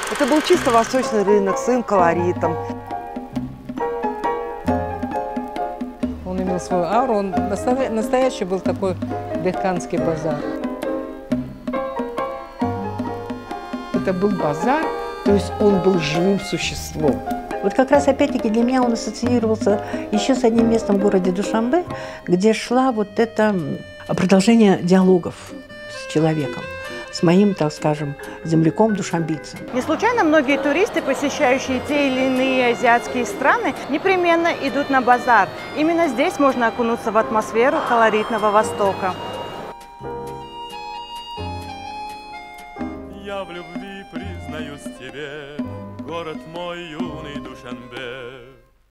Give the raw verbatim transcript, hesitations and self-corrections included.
Это был чисто восточный рынок с своим колоритом. Он имел свою ауру, он настоящий был такой дыханский базар. Это был базар, то есть он был живым существом. Вот как раз опять-таки для меня он ассоциировался еще с одним местом в городе Душанбе, где шла вот это продолжение диалогов с человеком, с моим, так скажем, земляком-душанбийцем. Не случайно многие туристы, посещающие те или иные азиатские страны, непременно идут на базар. Именно здесь можно окунуться в атмосферу колоритного Востока. Я в любви признаюсь тебе, город мой юный Душанбе.